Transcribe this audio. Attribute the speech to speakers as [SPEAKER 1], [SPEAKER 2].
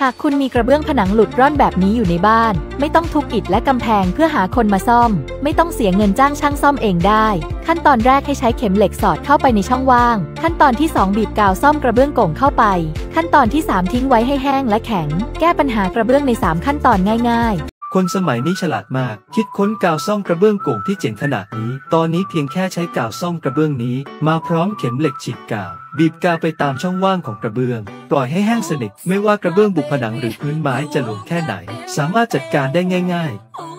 [SPEAKER 1] หากคุณมีกระเบื้องผนังหลุดร่อนแบบนี้อยู่ในบ้านไม่ต้องทุบอิฐและกำแพงเพื่อหาคนมาซ่อมไม่ต้องเสียเงินจ้างช่างซ่อมเองได้ขั้นตอนแรกให้ใช้เข็มเหล็กสอดเข้าไปในช่องว่างขั้นตอนที่2บีบกาวซ่อมกระเบื้องโก่งเข้าไปขั้นตอนที่3ทิ้งไว้ให้แห้งและแข็งแก้ปัญหากระเบื้องใน3ขั้นตอนง่ายๆ
[SPEAKER 2] คนสมัยนี้ฉลาดมากคิดค้นกาวซ่อมกระเบื้องโก่งที่เจ๋งขนาดนี้ตอนนี้เพียงแค่ใช้กาวซ่อมกระเบื้องนี้มาพร้อมเข็มเหล็กฉีดกาวบีบกาวไปตามช่องว่างของกระเบื้องปล่อยให้แห้งสนิทไม่ว่ากระเบื้องบุผนังหรือพื้นไม้จะหลวมแค่ไหนสามารถจัดการได้ง่ายๆ